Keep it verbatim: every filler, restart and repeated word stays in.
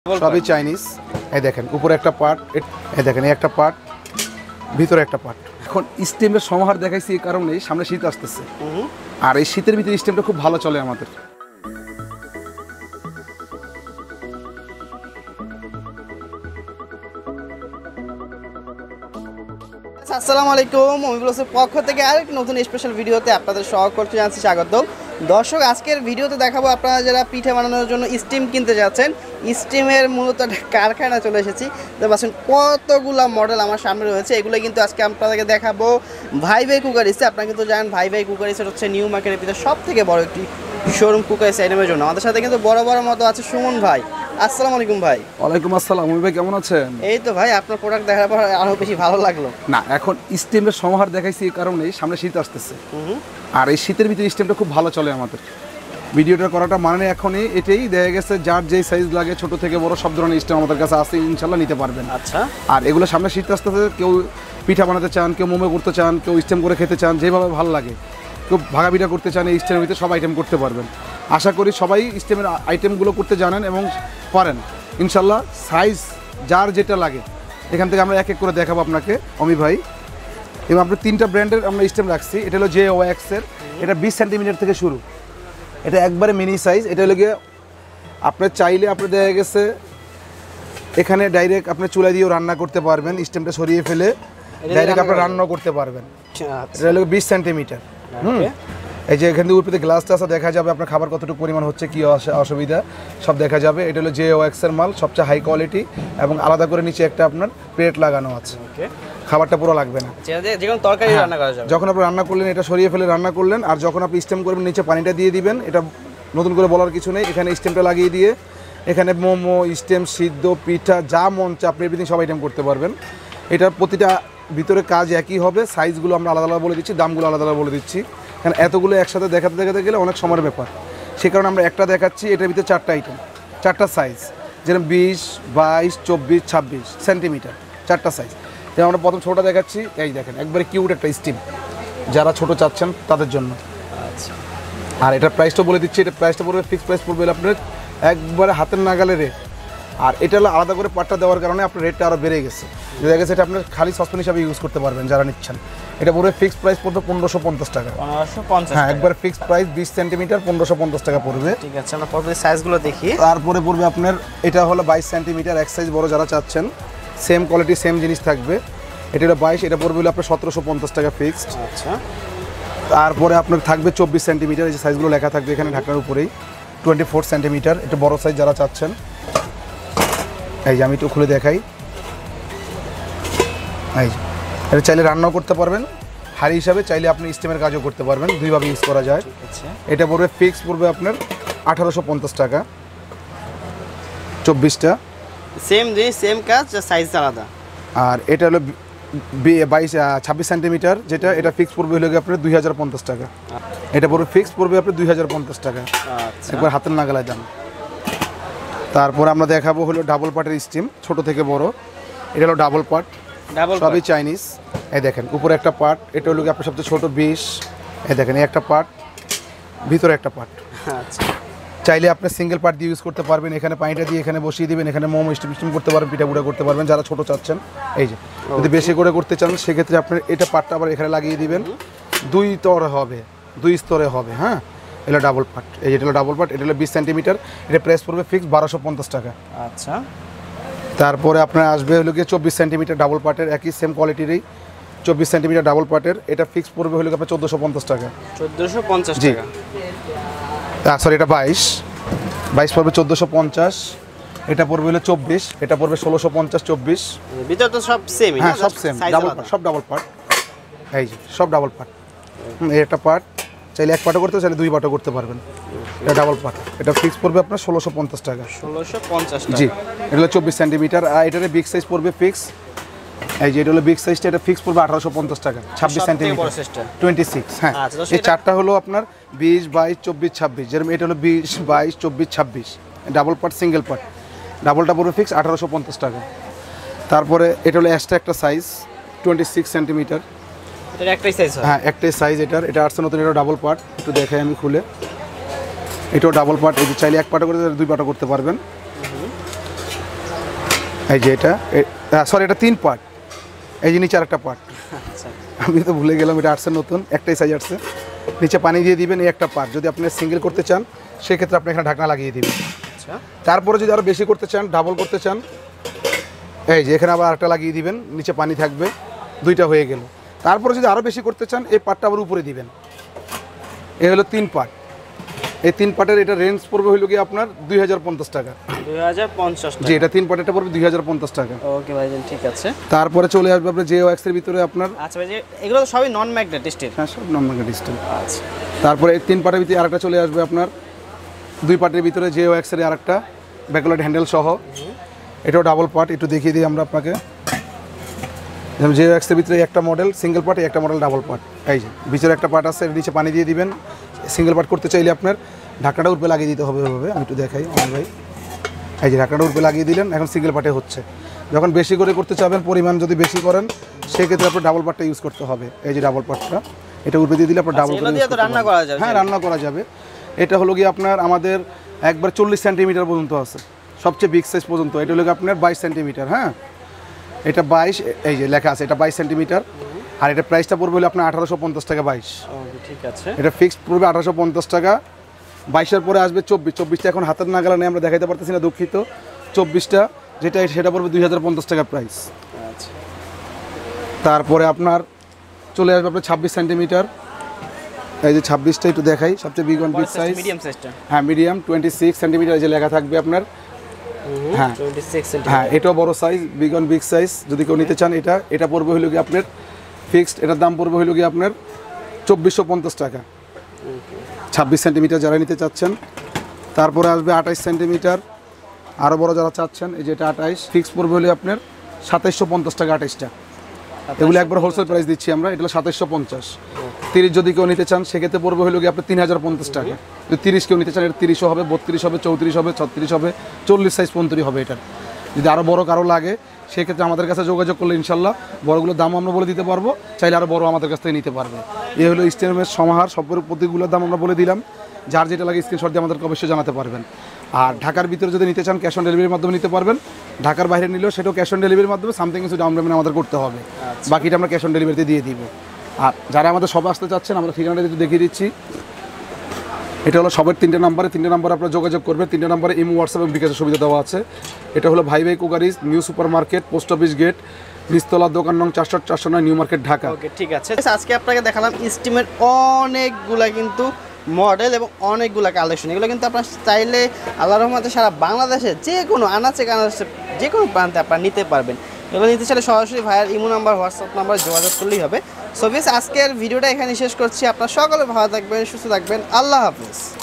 সবই চাইনিজ। এই দেখেন উপরে একটা পার্ট, এই দেখেন এই একটা পার্ট, ভিতরে একটা পার্ট। এখন স্টেমের সমাহার দেখাইছি এই কারণেই সামনে শীত আসতেছে, আর এই শীতের ভিতরে স্টেমটা খুব ভালো চলে আমাদের। আসসালামু আলাইকুম, মমিবুলের পক্ষ থেকে আরেক নতুন স্পেশাল ভিডিওতে আপনাদের সকলকে জানাচ্ছি স্বাগত। দর্শক, আজকের ভিডিওতে দেখাবো আপনারা যারা পিঠা বানানোর জন্য স্টিম কিনতে যাচ্ছেন, স্টিমের মূলত কারখানা চলে এসেছি। দেখতে পাচ্ছেন কতগুলো মডেল আমার সামনে রয়েছে, এগুলো কিন্তু আজকে আপনাদেরকে দেখাবো ভাই ভাই কুকারিসে। আপনারা কিন্তু জানেন ভাই ভাই কুকারিসের হচ্ছে নিউ মার্কেটের ভিতরে সব থেকে বড় একটি শোরুম কুকারিস আইটেমের জন্য। আমাদের সাথে কিন্তু বড় বড় মতো আছে সুমন ভাই। আসসালামু আলাইকুম ভাই। ওয়ালাইকুম আসসালাম। মুই ভাই কেমন আছেন? এই তো ভাই, আপনার প্রোডাক্ট দেখার পর আরো বেশি ভালো লাগলো। না, এখন স্টেমের সমাহার দেখাইছি এই কারণেই সামনে শীত আসতেছে, আর এই শীতের ভিতরে স্টেমটা খুব ভালো চলে আমাদের। ভিডিওটা করাটা মানে এখনই এটাই দেখা গেছে, যার যেই সাইজ লাগে ছোট থেকে বড় সব ধরনের স্টেম আমাদের কাছে আছে, ইনশাল্লাহ নিতে পারবেন। আচ্ছা, আর এগুলো সামনে শীত আসতেছে, কেউ পিঠা বানাতে চান, কেউ মোমো করতে চান, কেউ স্টেম করে খেতে চান, যেভাবে ভালো লাগে, কেউ ভাগা পিঠা করতে চান, এই স্টেমের ভিতরে সব আইটেম করতে পারবেন। আশা করি সবাই স্টেমের আইটেমগুলো করতে জানেন এবং পারেন ইনশাল্লাহ। সাইজ যার যেটা লাগে এখান থেকে আমরা এক এক করে দেখাবো আপনাকে অমি ভাই। এবং আমরা তিনটা ব্র্যান্ডের আমরা স্টেম রাখছি। এটা হলো জে ওয়াক্সের, এটা বিশ সেন্টিমিটার থেকে শুরু, এটা একবারে মিনি সাইজ। এটা হলো গিয়ে আপনার চাইলে আপনার দেখা গেছে এখানে ডাইরেক্ট আপনি চুলা দিয়েও রান্না করতে পারবেন, স্টেমটা সরিয়ে ফেলে ডাইরেক্ট আপনার রান্নাও করতে পারবেন। এটা হলো বিশ সেন্টিমিটার। হুম, এই যে এখান থেকে উপরে গ্লাসটা আছে, দেখা যাবে আপনার খাবার কতটুকু পরিমাণ হচ্ছে, কী অসুবিধা সব দেখা যাবে। এটা হলো জে ওয়াক্সের মাল, সবচেয়ে হাই কোয়ালিটি, এবং আলাদা করে নিচে একটা আপনার প্লেট লাগানো আছে, খাবারটা পুরো লাগবে না। তরকারি রান্না করা যাবে। যখন আপনি রান্না করলেন এটা সরিয়ে ফেলে রান্না করলেন, আর যখন আপনি স্টেম করবেন নিচে পানিটা দিয়ে দিবেন। এটা নতুন করে বলার কিছু নেই, এখানে স্টেমটা লাগিয়ে দিয়ে এখানে মোমো, স্টেম, সিদ্ধ, পিঠা, যা মন চা আপনি এভরিথিং সব আইটেম করতে পারবেন। এটার প্রতিটা ভিতরে কাজ একই হবে, সাইজগুলো আমরা আলাদা আলাদা বলে দিচ্ছি, দামগুলো আলাদা আলাদা বলে দিচ্ছি, কারণ এতগুলো একসাথে দেখাতে দেখাতে গেলে অনেক সময়ের ব্যাপার। সে কারণে আমরা একটা দেখাচ্ছি, এটার ভিতরে চারটা আইটেম, চারটা সাইজ, যেরকম বিশ, বাইশ, চব্বিশ, ছাব্বিশ সেন্টিমিটার, চারটা সাইজ। যেমন আমরা প্রথম ছোটোটা দেখাচ্ছি, এই দেখেন একবারে কিউট একটা স্টিম, যারা ছোটো চাচ্ছেন তাদের জন্য। আচ্ছা, আর এটার প্রাইসটা বলে দিচ্ছি, এটা প্রাইসটা পড়বে ফিক্সড প্রাইস পড়বে আপনার একবারে হাতের নাগালে রেট। আর এটা হলো আলাদা করে পাটটা দেওয়ার কারণে আপনার রেটটা আরও বেড়ে গেছে। দেখা গেছে এটা আপনার খালি সসপ্যান হিসাবে ইউজ করতে পারবেন যারা নিচ্ছেন। এটা পড়বে ফিক্সড প্রাইস পড়বে পনেরোশো পঞ্চাশ টাকা। হ্যাঁ, একবার ফিক্সড প্রাইস বিশ সেন্টিমিটার পনেরোশো পঞ্চাশ টাকা পড়বে। ঠিক আছে, আমরা পরবর্তী সাইজগুলো দেখি। তারপরে পড়বে আপনার এটা হলো বাইশ সেন্টিমিটার, এক সাইজ বড় যারা চাচ্ছেন, সেম কোয়ালিটি সেম জিনিস থাকবে। এটা হলো বাইশ, এটা পড়বে হলো আপনার সতেরোশো পঞ্চাশ টাকা ফিক্সড। আচ্ছা, তারপরে আপনার থাকবে চব্বিশ সেন্টিমিটার, এই যে সাইজগুলো লেখা থাকবে এখানে ঢাকনার উপরেই, টোয়েন্টি ফোর সেন্টিমিটার, এটা বড় সাইজ যারা চাচ্ছেন। এই যে আমি একটু খুলে দেখাই, এই যে এটা চাইলে রান্নাও করতে পারবেন, হাঁড়ি হিসাবে চাইলে আপনি স্টিমের কাজও করতে পারবেন, দুইভাবে ইউজ করা যায়। এটা পড়বে ফিক্স পড়বে আপনার আঠারোশো পঞ্চাশ টাকা, চব্বিশটা সেম জিনিস সেম কাজ, সাইজ আলাদা। আর এটা হলো বাইশ ছাব্বিশ সেন্টিমিটার, যেটা এটা ফিক্স পড়বে হলো আপনার দুই হাজার পঞ্চাশ টাকা। এটা পড়বে ফিক্স পড়বে আপনার দুই হাজার পঞ্চাশ টাকা, একবার হাতের নাগালায় দাম। তারপর আমরা দেখাবো হলো ডাবল পার্টের স্টিম, ছোট থেকে বড়। এটা হলো ডাবল পার্ট, সবই চাইনিজ। এই দেখেন উপরে একটা পার্ট, এটা হলো আপনার সবচেয়ে ছোটো বিশ। এই দেখেন এই একটা পার্ট, ভিতরে একটা পার্ট। আচ্ছা, চাইলে আপনি সিঙ্গেল পার্ট দিয়ে ইউজ করতে পারবেন। এখানে পানিটা দিয়ে এখানে বসিয়ে দিবেন, এখানে মোমো স্টিম স্টিম করতে পারবেন, পিঠা পুড়া করতে পারবেন যারা ছোটো চাচ্ছেন। এই যে যদি বেশি করে করতে চান সেক্ষেত্রে আপনার এটা পার্টটা আবার এখানে লাগিয়ে দিবেন, দুই স্তরে হবে, দুই স্তরে হবে। হ্যাঁ, এটা ডাবল পার্ট, এই যেটা হলো ডাবল পার্ট, এটা হলো বিশ সেন্টিমিটার, এটা প্রাইস পড়বে ফিক্স বারোশো পঞ্চাশ টাকা। আচ্ছা, তারপরে আপনার আসবে হলো গিয়ে চব্বিশ সেন্টিমিটার ডাবল পার্টের, একই সেম কোয়ালিটিরই চব্বিশ সেন্টিমিটার ডাবল পার্টের, এটা ফিক্স পড়বে হলো আপনার চোদ্দোশো পঞ্চাশ টাকা। চোদ্দোশো পঞ্চাশ টাকা, সরি এটা বাইশ, বাইশ পড়বে চোদ্দোশো পঞ্চাশ। এটা পড়বে হলো চব্বিশ, এটা পড়বে ষোলোশো পঞ্চাশ। চব্বিশ ভিতর তো সব সেম। হ্যাঁ, সব সেম, ডাবল পার্ট, সব ডাবল পার্ট। এই যে সব ডাবল পার্ট, এই একটা পার্ট চাইলে এক পার্টও করতে চাইলে দুই পার্টও করতে পারবেন। এটা ডাবল পার্ট, এটা ফিক্স পড়বে আপনার ষোলোশো পঞ্চাশ টাকা। ষোলোশো পঞ্চাশ, জি। এটা হলো চব্বিশ সেন্টিমিটার, আর এটার বিগ সাইজ পড়বে ফিক্স, এই যে এটা হলো বিগ সাইজটা, এটা ফিক্স পড়বে আঠারোশো পঞ্চাশ টাকা, ছাব্বিশ সেন্টিমিটার, টোয়েন্টি সিক্স। হ্যাঁ, এই চারটা হলো আপনার বিশ, বাইশ, চব্বিশ, ছাব্বিশ। যেরকম এটা হলো বিশ, বাইশ, চব্বিশ, ছাব্বিশ, ডাবল পার্ট, সিঙ্গেল পার্ট। ডাবলটা পড়বে ফিক্স আঠারোশো পঞ্চাশ টাকা। তারপরে এটা হলো এক্সট্রা একটা সাইজ, টোয়েন্টি সিক্স সেন্টিমিটার, একটাই সাইজ। হ্যাঁ, একটাই সাইজ এটার, এটা আসছে নতুন, এটা ডাবল পার্ট, একটু দেখাই আমি খুলে। এটাও ডাবল পার্ট, এই যে চাইলে এক পার্টও করতে দুই পার্টও করতে পারবেন। এই যে এটা সরি এটা তিন পার্ট, এই যে নিচে আর একটা পার্ট, আচ্ছা আমি তো ভুলে গেলাম এটা আসছে নতুন একটাই সাইজ আসছে। নিচে পানি দিয়ে দিবেন এই একটা পার্ট, যদি আপনি সিঙ্গেল করতে চান সেক্ষেত্রে আপনি এখানে ঢাকনা লাগিয়ে দিবেন। আচ্ছা তারপরে যদি আরও বেশি করতে চান, ডাবল করতে চান, এই যে এখানে আবার আরেকটা লাগিয়ে দিবেন, নিচে পানি থাকবে, দুইটা হয়ে গেল। তারপরে যদি আরও বেশি করতে চান এই পার্টটা আবার উপরে দিবেন। এই হলো তিন পার্ট। এই তিন পার্টের এটা রেঞ্জ পড়বে হইল কি আপনার দুই হাজার পঞ্চাশ টাকা। দুই হাজার পঞ্চাশ জি এটা তিন পার্ট, এটা পড়বে দুই হাজার পঞ্চাশ টাকা। ওকে ভাইজান ঠিক আছে। তারপরে চলে আসবে আপনার জে ওয়াক্সের ভিতরে আপনার, আচ্ছা ভাই এগুলো তো সবই নন ম্যাগনেট স্টিল। হ্যাঁ সব নন ম্যাগনেট স্টিল। আচ্ছা তারপরে এই তিন পার্টের ভিতরে আরেকটা চলে আসবে আপনার দুই পার্টের ভিতরে জে ওয়াক্সের আরেকটা ব্যাকলাইট হ্যান্ডেল সহ, এটাও ডাবল পার্ট। একটু দেখিয়ে দিই আমরা আপনাকে। যেমন জে ওয়াক্সের ভিতরে একটা মডেল সিঙ্গেল পার্ট, একটা মডেল ডাবল পার্ট। এই যে ভিতরে একটা পার্ট আছে, এর নিচে পানি দিয়ে দিবেন। সিঙ্গেল পার্ট করতে চাইলে আপনার ঢাকনাটা উপরে লাগিয়ে দিতে হবে ওইভাবে, আমি একটু দেখাই অনেক ভাই। এই যে ঢাকনাটা উপরে লাগিয়ে দিলেন, এখন সিঙ্গেল পার্টে হচ্ছে। যখন বেশি করে করতে চাবেন, পরিমাণ যদি বেশি করেন সেক্ষেত্রে আপনার ডাবল পার্টটা ইউজ করতে হবে। এই যে ডাবল পার্টটা এটা উপরে দিয়ে দিলে আপনার ডাবল করে রান্না করা যাবে। হ্যাঁ রান্না করা যাবে। এটা হলো গিয়ে আপনার আমাদের একবার চল্লিশ সেন্টিমিটার পর্যন্ত আছে, সবচেয়ে বিগ সাইজ পর্যন্ত। এটা হলো আপনার বাইশ সেন্টিমিটার। হ্যাঁ এটা বাইশ, এই যে লেখা আছে এটা বাইশ সেন্টিমিটার। আর এটা প্রাইসটা পড়বে হলো আপনার আঠারোশো পঞ্চাশ টাকা। বাইশ ঠিক আছে, এটা ফিক্সড পড়বে আঠারোশো পঞ্চাশ টাকা। বাইশের পরে আসবে চব্বিশ, চব্বিশটা এখন হাতের নাগালে নেই, আমরা দেখাইতে পারতেছি না, দুঃখিত। চব্বিশটা যেটা সেটা পড়বে দুই হাজার পঞ্চাশ টাকা প্রাইস। আচ্ছা তারপরে আপনার চলে আসবে আপনার ছাব্বিশ সেন্টিমিটার। এই যে ছাব্বিশটা একটু দেখাই, সবচেয়ে big one big size. Medium সাইজটা হ্যাঁ মিডিয়াম টোয়েন্টি সিক্স সেন্টিমিটার, এই যে লেখা থাকবে আপনার। হ্যাঁ টোয়েন্টি সিক্স হ্যাঁ এটাও বড় size, big one big size. যদি কেউ নিতে চান এটা এটা পড়বে হলো কি আপনার ফিক্সড, এটার দাম পড়বে হলো কি আপনার চব্বিশশো পঞ্চাশ টাকা। ছাব্বিশ সেন্টিমিটার যারা নিতে চাচ্ছেন। তারপরে আসবে আঠাইশ সেন্টিমিটার, আরও বড় যারা চাচ্ছেন, এই যে এটা আঠাইশ, ফিক্স পড়বে হলে আপনার সাতাইশশো পঞ্চাশ টাকা। আঠাইশটা এগুলো একবার হোলসেল প্রাইস দিচ্ছি আমরা, এটা হলো সাতাইশশো পঞ্চাশ। তিরিশ যদি কেউ নিতে চান সেক্ষেত্রে পড়বে হলো কি আপনার তিন হাজার পঞ্চাশ টাকা। যদি তিরিশ কেউ নিতে চান এটা তিরিশও হবে, বত্রিশ হবে, চৌত্রিশ হবে, ছত্রিশ হবে, চল্লিশ সাইজ পর্যন্ত হবে এটার। যদি আরও বড় কারো লাগে সেক্ষেত্রে আমাদের কাছে যোগাযোগ করলে ইনশাল্লাহ বড়গুলোর দাম আমরা বলে দিতে পারবো, চাইলে আরও বড় আমাদের কাছ থেকে নিতে পারবে। এই হলো স্টেমের সমাহার, সবের প্রতিগুলোর দাম আমরা বলে দিলাম। যার যেটা লাগে স্ক্রিনশট দিয়ে আমাদেরকে অবশ্যই জানাতে পারবেন। আর ঢাকার ভিতরে যদি নিতে চান ক্যাশ অন ডেলিভারির মাধ্যমে নিতে পারবেন। ঢাকার বাইরে নিলেও সেটাও ক্যাশ অন ডেলিভারির মাধ্যমে সামথিং কিছু ডাউন পেমেন্ট আমাদের করতে হবে, বাকিটা আমরা ক্যাশ অন ডেলিভারিতে দিয়ে দিব। আর যারা আমাদের সবে আসতে চাচ্ছেন আমরা ঠিকানাটা একটু দেখিয়ে দিচ্ছি। এটা হলো সবের তিনটে নাম্বারে, তিনটে নাম্বারে আপনারা যোগাযোগ করবেন। তিনটে নাম্বারে ইমো, হোয়াটসঅ্যাপ এবং বিকাশের সুবিধা দেওয়া আছে। এটা হলো ভাই ভাই cookeries, new super market, post office gate, নিস্তলা, দোকান নং চারশো চারশো নয়, নিউ মার্কেট, ঢাকা। ওকে ঠিক আছে। আজকে আপনাকে দেখালাম স্টিমের অনেকগুলা কিন্তু মডেল এবং অনেকগুলো কালেকশন। এগুলো কিন্তু আপনার চাইলে আল্লাহর রহমতে সারা বাংলাদেশে যে কোনো আনাচে কানাচে যে কোনো প্রান্তে আপনারা নিতে পারবেন। এগুলো নিতে চাইলে সরাসরি ভাইয়ের ইমো নাম্বার, হোয়াটসঅ্যাপ নাম্বার যোগাযোগ করলেই হবে। সো বেশ আজকের ভিডিওটা এখানে শেষ করছি। আপনারা সকলে ভালো থাকবেন, সুস্থ থাকবেন। আল্লাহ হাফিজ।